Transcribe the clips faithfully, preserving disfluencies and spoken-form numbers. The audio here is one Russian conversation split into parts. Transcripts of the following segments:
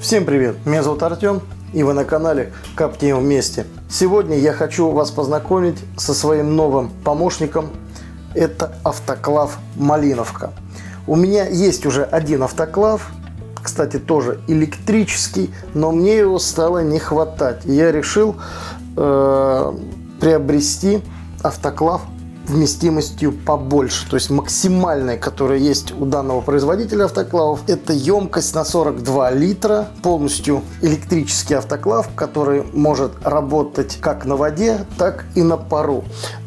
Всем привет! Меня зовут Артем, и вы на канале Коптим вместе. Сегодня я хочу вас познакомить со своим новым помощником. Это автоклав Малиновка. У меня есть уже один автоклав, кстати, тоже электрический, но мне его стало не хватать. И я решил э, приобрести автоклав вместимостью побольше, то есть максимальной, которая есть у данного производителя автоклавов. Это емкость на сорок два литра, полностью электрический автоклав, который может работать как на воде, так и на пару.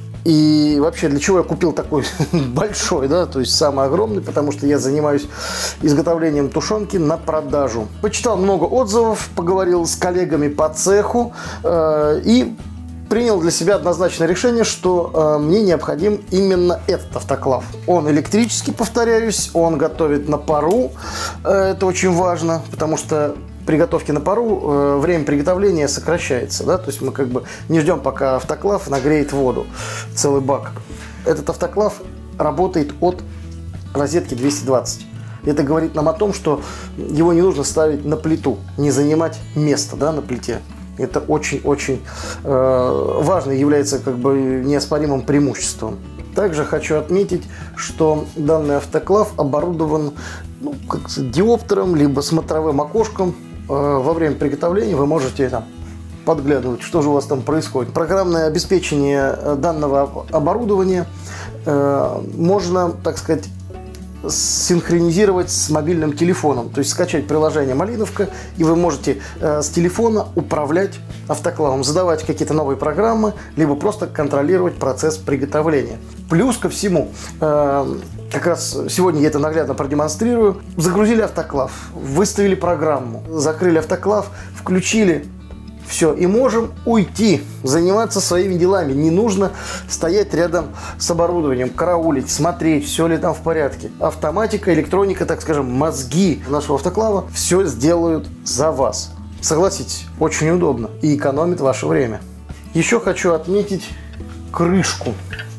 И вообще, для чего я купил такой большой, да, то есть самый огромный, потому что я занимаюсь изготовлением тушенки на продажу. Почитал много отзывов, поговорил с коллегами по цеху э, и принял для себя однозначное решение, что э, мне необходим именно этот автоклав. Он электрический, повторяюсь, он готовит на пару. Э, это очень важно, потому что при готовке на пару э, время приготовления сокращается. Да? То есть мы как бы не ждем, пока автоклав нагреет воду, целый бак. Этот автоклав работает от розетки двести двадцать. Это говорит нам о том, что его не нужно ставить на плиту, не занимать место, да, на плите. Это очень-очень э, важно, является как бы неоспоримым преимуществом. Также хочу отметить, что данный автоклав оборудован ну, как с диоптером, либо смотровым окошком. Э, во время приготовления вы можете там подглядывать, что же у вас там происходит. Программное обеспечение данного оборудования э, можно, так сказать, синхронизировать с мобильным телефоном, то есть скачать приложение Малиновка, и вы можете э, с телефона управлять автоклавом, задавать какие-то новые программы, либо просто контролировать процесс приготовления. Плюс ко всему, э, как раз сегодня я это наглядно продемонстрирую, загрузили автоклав, выставили программу, закрыли автоклав, включили. Все, и можем уйти, заниматься своими делами. Не нужно стоять рядом с оборудованием, караулить, смотреть, все ли там в порядке. Автоматика, электроника, так скажем, мозги нашего автоклава все сделают за вас. Согласитесь, очень удобно и экономит ваше время. Еще хочу отметить крышку.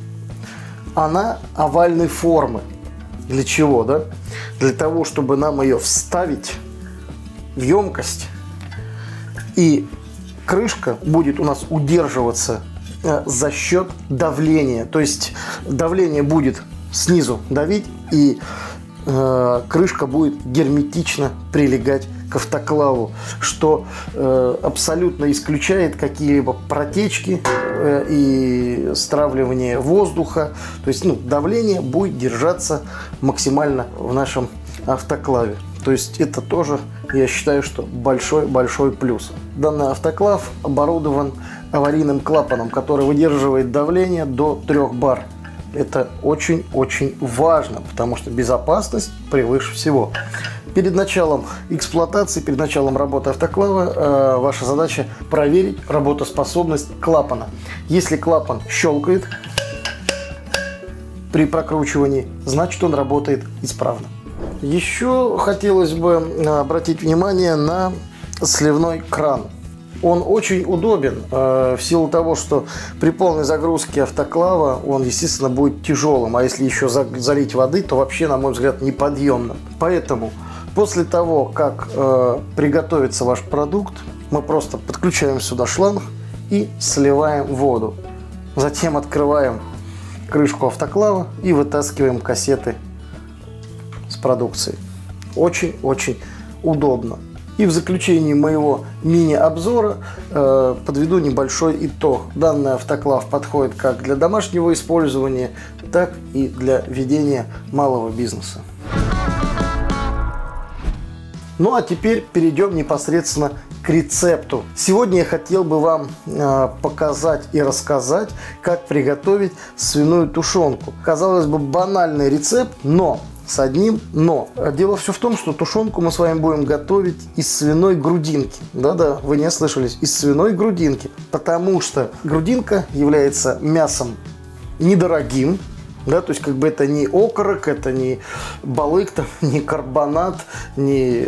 Она овальной формы. Для чего, да? Для того, чтобы нам ее вставить в емкость, и крышка будет у нас удерживаться э, за счет давления. То есть давление будет снизу давить, и э, крышка будет герметично прилегать к автоклаву, что э, абсолютно исключает какие-либо протечки э, и стравливание воздуха. То есть ну, давление будет держаться максимально в нашем автоклаве. То есть это тоже, я считаю, что большой-большой плюс. Данный автоклав оборудован аварийным клапаном, который выдерживает давление до трёх бар. Это очень-очень важно, потому что безопасность превыше всего. Перед началом эксплуатации, перед началом работы автоклава э, ваша задача проверить работоспособность клапана. Если клапан щелкает при прокручивании, значит он работает исправно. Еще хотелось бы обратить внимание на сливной кран. Он очень удобен э, в силу того, что при полной загрузке автоклава он, естественно, будет тяжелым. А если еще за, залить воды, то вообще, на мой взгляд, неподъемным. Поэтому после того, как э, приготовится ваш продукт, мы просто подключаем сюда шланг и сливаем воду. Затем открываем крышку автоклава и вытаскиваем кассеты с продукцией. Очень-очень удобно. И в заключении моего мини-обзора э, подведу небольшой итог. Данный автоклав подходит как для домашнего использования, так и для ведения малого бизнеса. Ну а теперь перейдем непосредственно к рецепту. Сегодня я хотел бы вам э, показать и рассказать, как приготовить свиную тушенку. Казалось бы, банальный рецепт, но с одним но. Дело все в том, что тушенку мы с вами будем готовить из свиной грудинки. Да-да, вы не ослышались, из свиной грудинки. Потому что грудинка является мясом недорогим. Да, то есть как бы это не окорок, это не балык, там, не карбонат, не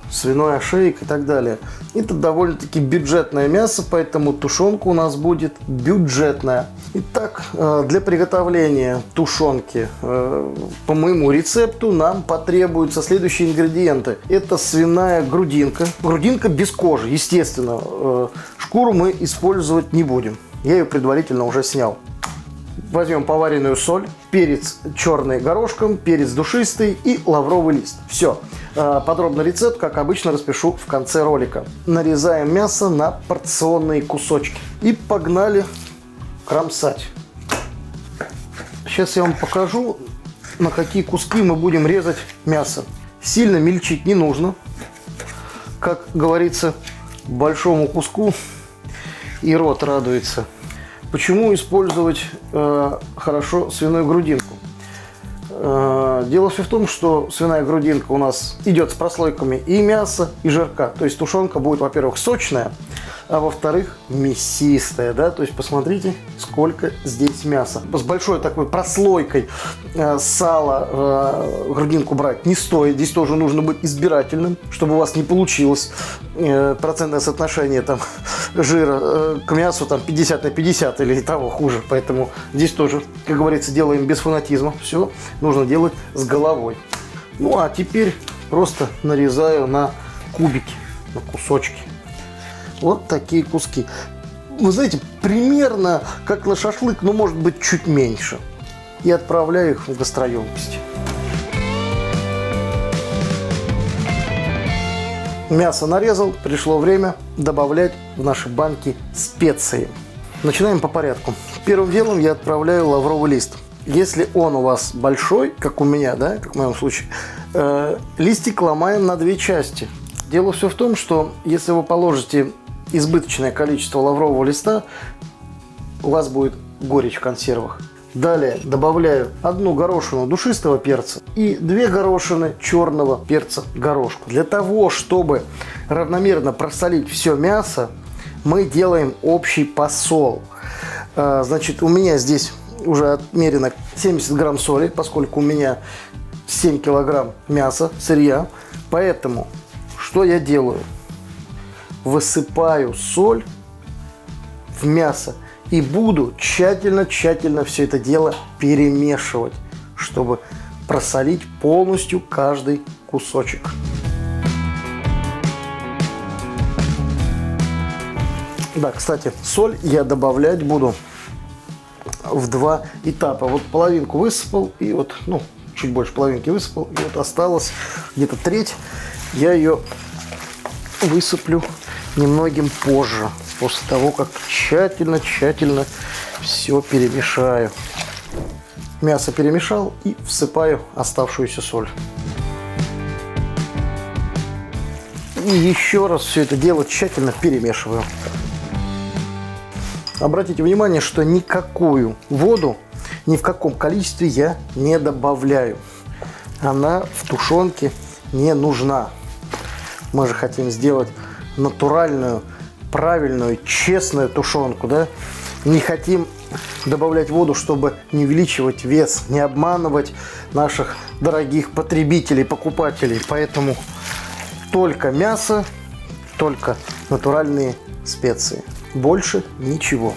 свиной ошейник и так далее. Это довольно-таки бюджетное мясо, поэтому тушенка у нас будет бюджетная. Итак, для приготовления тушенки по моему рецепту нам потребуются следующие ингредиенты. Это свиная грудинка. Грудинка без кожи, естественно. Шкуру мы использовать не будем. Я ее предварительно уже снял. Возьмем поваренную соль, перец черный горошком, перец душистый и лавровый лист. Все. Подробный рецепт, как обычно, распишу в конце ролика. Нарезаем мясо на порционные кусочки. И погнали кромсать. Сейчас я вам покажу, на какие куски мы будем резать мясо. Сильно мельчить не нужно. Как говорится, большому куску и рот радуется. Почему использовать э, хорошо свиную грудинку? Э, дело все в том, что свиная грудинка у нас идет с прослойками и мяса, и жирка. То есть тушенка будет, во-первых, сочная, а во-вторых, мясистая. Да? То есть посмотрите, сколько здесь мяса. С большой такой прослойкой э, сала э, грудинку брать не стоит. Здесь тоже нужно быть избирательным, чтобы у вас не получилось э, процентное соотношение там, жира э, к мясу там, пятьдесят на пятьдесят или того хуже. Поэтому здесь тоже, как говорится, делаем без фанатизма. Все нужно делать с головой. Ну а теперь просто нарезаю на кубики, на кусочки. Вот такие куски. Вы знаете, примерно как на шашлык, но может быть чуть меньше. И отправляю их в гастроемкости. Мясо нарезал, пришло время добавлять в наши банки специи. Начинаем по порядку. Первым делом я отправляю лавровый лист. Если он у вас большой, как у меня, да, как в моем случае, э, листик ломаем на две части. Дело все в том, что если вы положите избыточное количество лаврового листа, у вас будет горечь в консервах. Далее добавляю одну горошину душистого перца и две горошины черного перца горошку. Для того, чтобы равномерно просолить все мясо, мы делаем общий посол. Значит, у меня здесь уже отмерено семьдесят грамм соли, поскольку у меня семь килограмм мяса, сырья. Поэтому что я делаю? Высыпаю соль в мясо и буду тщательно-тщательно все это дело перемешивать, чтобы просолить полностью каждый кусочек. Да, кстати, соль я добавлять буду в два этапа. Вот половинку высыпал, и вот, ну, чуть больше половинки высыпал, и вот осталось где-то треть. Я ее высыплю немногим позже, после того, как тщательно-тщательно все перемешаю. Мясо перемешал и всыпаю оставшуюся соль. И еще раз все это дело тщательно перемешиваю. Обратите внимание, что никакую воду ни в каком количестве я не добавляю. Она в тушенке не нужна. Мы же хотим сделать натуральную, правильную, честную тушенку, да? Не хотим добавлять воду, чтобы не увеличивать вес, не обманывать наших дорогих потребителей, покупателей. Поэтому только мясо, только натуральные специи. Больше ничего.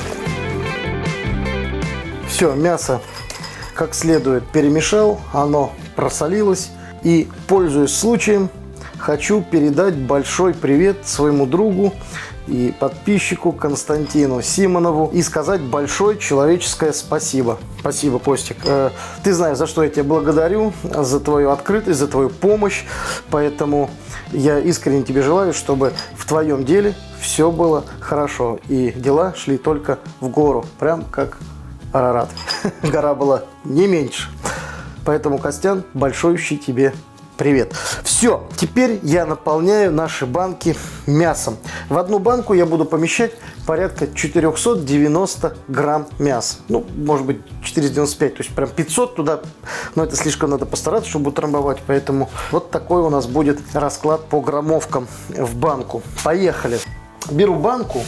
Все, мясо как следует перемешал, оно просолилось. И, пользуясь случаем, хочу передать большой привет своему другу и подписчику Константину Симонову и сказать большое человеческое спасибо. Спасибо, Костик. Ты знаешь, за что я тебя благодарю, за твою открытость, за твою помощь. Поэтому я искренне тебе желаю, чтобы в твоем деле все было хорошо и дела шли только в гору, прям как Арарат. Гора была не меньше. Поэтому, Костян, большущий тебе привет. Все, теперь я наполняю наши банки мясом. В одну банку я буду помещать порядка четыреста девяносто грамм мяса. Ну, может быть, четыреста девяносто пять, то есть прям пятьсот туда. Но это слишком надо постараться, чтобы утрамбовать. Поэтому вот такой у нас будет расклад по граммовкам в банку. Поехали. Беру банку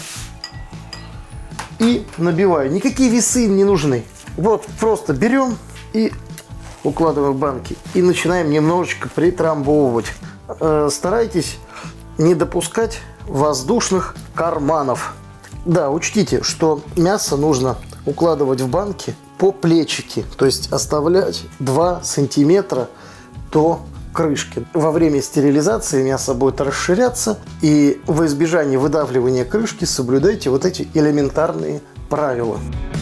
и набиваю. Никакие весы не нужны. Вот просто берем и укладываем в банки и начинаем немножечко притрамбовывать. э, старайтесь не допускать воздушных карманов. Да, учтите, что мясо нужно укладывать в банки по плечике, то есть оставлять два сантиметра до крышки. Во время стерилизации мясо будет расширяться, и во избежание выдавливания крышки соблюдайте вот эти элементарные правила.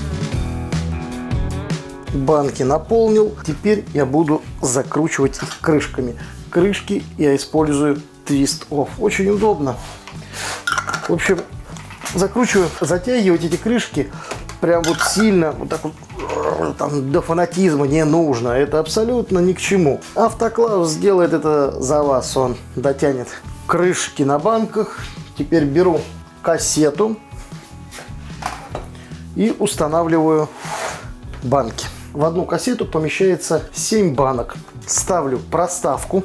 Банки наполнил, теперь я буду закручивать их крышками. Крышки я использую твист-офф, очень удобно. В общем, закручиваю, затягивать эти крышки прям вот сильно, вот так вот, там, до фанатизма не нужно. Это абсолютно ни к чему. Автоклав сделает это за вас, он дотянет крышки на банках. Теперь беру кассету и устанавливаю банки. В одну кассету помещается семь банок. Ставлю проставку.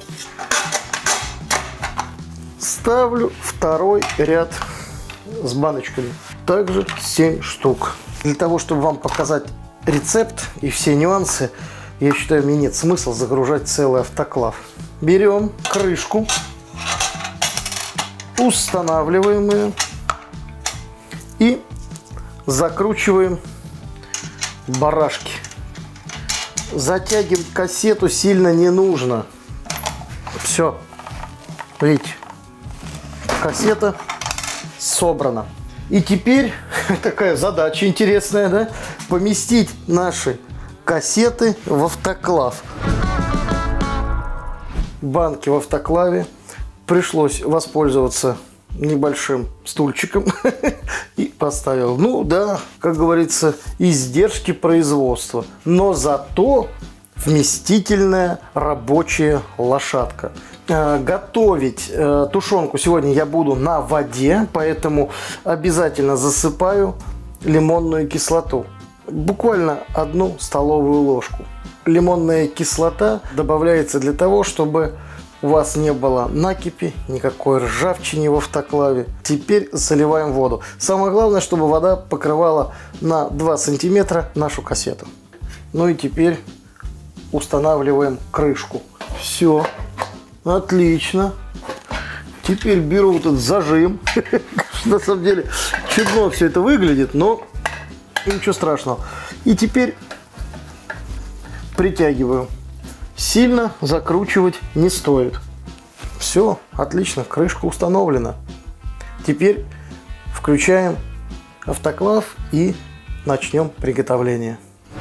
Ставлю второй ряд с баночками. Также семь штук. Для того, чтобы вам показать рецепт и все нюансы, я считаю, мне нет смысла загружать целый автоклав. Берем крышку, устанавливаем ее и закручиваем барашки. Затягивать кассету сильно не нужно. Все. Видите, кассета собрана. И теперь такая задача интересная, да? Поместить наши кассеты в автоклав. Банки в автоклаве. Пришлось воспользоваться небольшим стульчиком и поставил. Ну да, как говорится, издержки производства. Но зато вместительная рабочая лошадка. Готовить э, тушенку сегодня я буду на воде, поэтому обязательно засыпаю лимонную кислоту. Буквально одну столовую ложку. Лимонная кислота добавляется для того, чтобы у вас не было накипи, никакой ржавчины в автоклаве. Теперь заливаем воду. Самое главное, чтобы вода покрывала на два сантиметра нашу кассету. Ну и теперь устанавливаем крышку. Все. Отлично. Теперь беру вот этот зажим. На самом деле чудно все это выглядит, но ничего страшного. И теперь притягиваю. Сильно закручивать не стоит. Все, отлично, крышка установлена. Теперь включаем автоклав и начнем приготовление.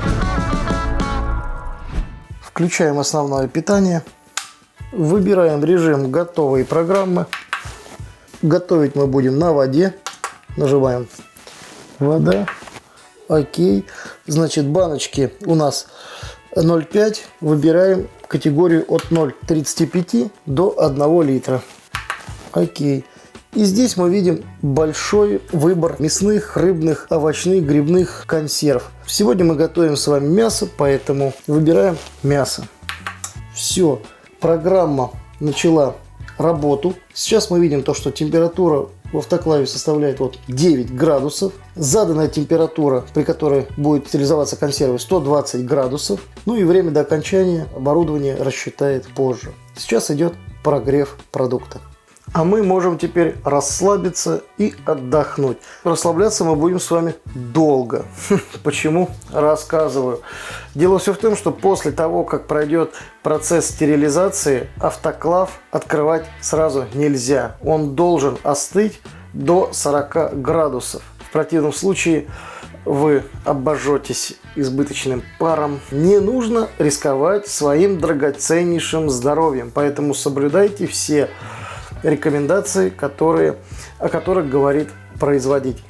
Включаем основное питание. Выбираем режим готовой программы. Готовить мы будем на воде. Нажимаем вода. Окей. Значит, баночки у нас ноль целых пять. Выбираем категорию от ноль целых тридцати пяти до одного литра. Окей. И здесь мы видим большой выбор мясных, рыбных, овощных, грибных консерв. Сегодня мы готовим с вами мясо, поэтому выбираем мясо. Все. Программа начала работу. Сейчас мы видим то, что температура в автоклаве составляет вот девять градусов. Заданная температура, при которой будет стерилизоваться консервы, сто двадцать градусов. Ну и время до окончания оборудование рассчитает позже. Сейчас идет прогрев продукта. А мы можем теперь расслабиться и отдохнуть. Расслабляться мы будем с вами долго. Почему? Рассказываю. Дело все в том, что после того, как пройдет процесс стерилизации, автоклав открывать сразу нельзя. Он должен остыть до сорока градусов. В противном случае вы обожжетесь избыточным паром. Не нужно рисковать своим драгоценнейшим здоровьем. Поэтому соблюдайте все рекомендации, которые, о которых говорит производитель.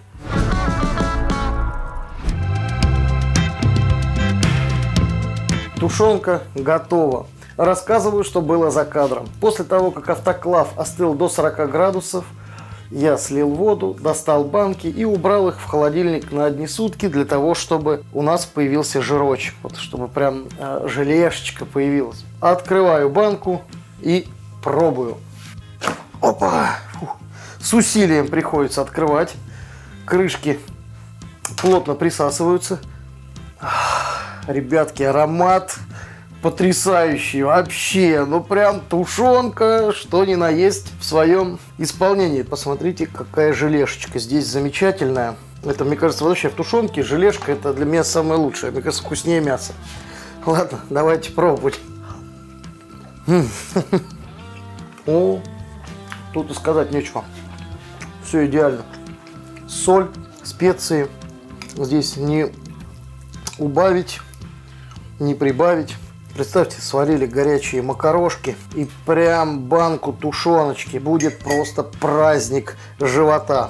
Тушенка готова. Рассказываю, что было за кадром. После того, как автоклав остыл до сорока градусов, я слил воду, достал банки и убрал их в холодильник на одни сутки, для того, чтобы у нас появился жирочек, вот, чтобы прям э, желешечка появилась. Открываю банку и пробую. Опа! Фух. С усилием приходится открывать. Крышки плотно присасываются. Ребятки, аромат потрясающий вообще. Ну прям тушенка, что ни на есть в своем исполнении. Посмотрите, какая желешечка здесь замечательная. Это, мне кажется, вообще в тушенке желешка это для меня самое лучшее. Мне кажется, вкуснее мяса. Ладно, давайте пробовать. О, тут и сказать нечего. Все идеально. Соль, специи. Здесь не убавить, не прибавить. Представьте, сварили горячие макарошки и прям банку тушеночки. Будет просто праздник живота.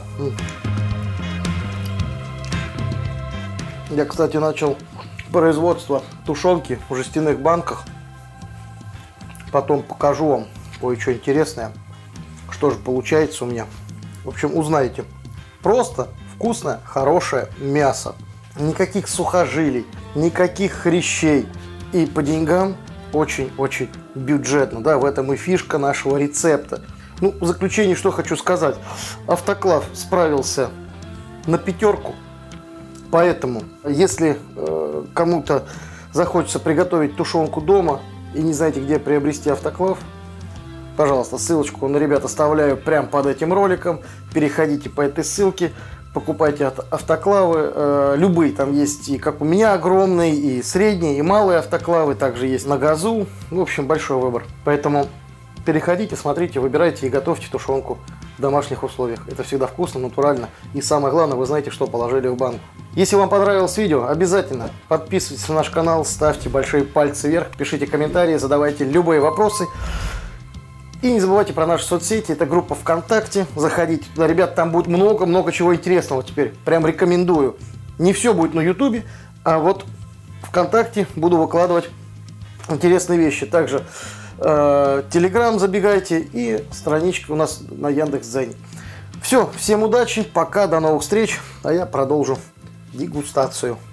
Я, кстати, начал производство тушенки в жестяных банках. Потом покажу вам кое-что интересное. Что же получается у меня. В общем, узнаете. Просто вкусное, хорошее мясо. Никаких сухожилий, никаких хрящей. И по деньгам очень-очень бюджетно. Да, в этом и фишка нашего рецепта. Ну, в заключение, что хочу сказать. Автоклав справился на пятерку. Поэтому, если э, кому-то захочется приготовить тушенку дома и не знаете, где приобрести автоклав, пожалуйста, ссылочку на ребят оставляю прямо под этим роликом. Переходите по этой ссылке, покупайте автоклавы. Э, любые, там есть и как у меня огромные, и средние, и малые автоклавы. Также есть на газу. В общем, большой выбор. Поэтому переходите, смотрите, выбирайте и готовьте тушенку в домашних условиях. Это всегда вкусно, натурально. И самое главное, вы знаете, что положили в банку. Если вам понравилось видео, обязательно подписывайтесь на наш канал, ставьте большие пальцы вверх, пишите комментарии, задавайте любые вопросы. И не забывайте про наши соцсети, это группа ВКонтакте, заходите туда, ребят, там будет много-много чего интересного теперь, прям рекомендую. Не все будет на Ютубе, а вот ВКонтакте буду выкладывать интересные вещи. Также э, Телеграм забегайте и страничка у нас на Яндекс.Дзене. Все, всем удачи, пока, до новых встреч, а я продолжу дегустацию.